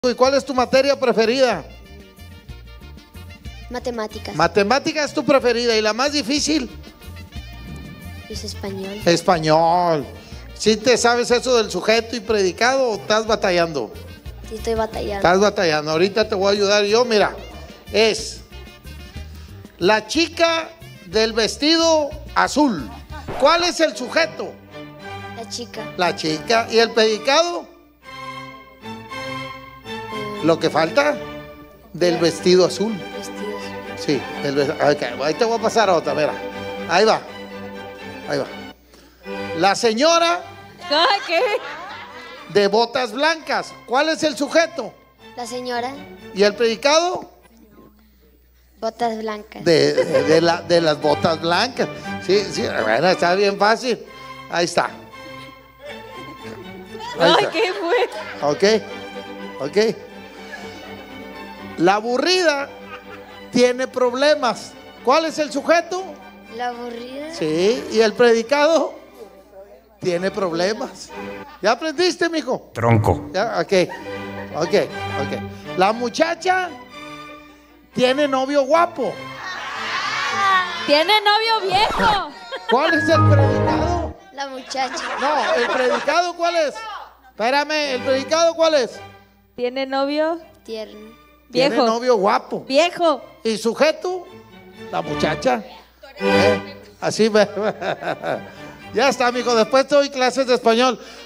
¿Y cuál es tu materia preferida? Matemáticas. Matemática es tu preferida. ¿Y la más difícil? Es español. Español. ¿Sí te sabes eso del sujeto y predicado o estás batallando? Sí, estoy batallando. Estás batallando. Ahorita te voy a ayudar yo. Mira, es la chica del vestido azul. ¿Cuál es el sujeto? La chica. La chica. ¿Y el predicado? Lo que falta del vestido azul. Vestidos. Sí, okay, ahí te voy a pasar a otra, mira. Ahí va. Ahí va. La señora ¿Qué? de botas blancas. ¿Cuál es el sujeto? La señora. ¿Y el predicado? Botas blancas. De las botas blancas. Sí, sí, bueno, está bien fácil. Ahí está. Ahí Ay, está. ¿qué fue? Ok. La aburrida tiene problemas. ¿Cuál es el sujeto? La aburrida. Sí, y el predicado tiene problemas. ¿Ya aprendiste, mijo? Tronco. Ya, ok. La muchacha tiene novio guapo. Tiene novio viejo. ¿Cuál es el predicado? La muchacha. No, el predicado, ¿cuál es? Espérame, ¿el predicado cuál es? Tiene novio Tierno. Tiene viejo. novio guapo. Viejo. ¿Y sujeto? La muchacha. Así ve. Ya está, amigo. Después te doy clases de español.